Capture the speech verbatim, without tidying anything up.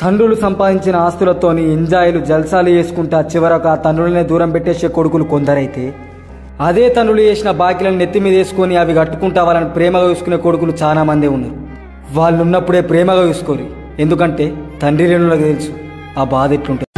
తండ్రులు సంపాదించిన ఆస్తులతోని ఎంజాయ్లు జల్సాలు చేసుకుంటా చివరకు ఆ తండ్రులనే దూరం పెట్టేసే కొడుకులు కొందరైతే, అదే తండ్రులు చేసిన బాకీలను నెత్తి మీద వేసుకొని అవి కట్టుకుంటా వాళ్ళని ప్రేమగా చూసుకునే కొడుకులు చాలా మందే ఉన్నారు. వాళ్ళు ఉన్నప్పుడే ప్రేమగా చూసుకోరు, ఎందుకంటే తండ్రి లేనులకు తెలుసు ఆ బాధ ఎట్లుంటుంది.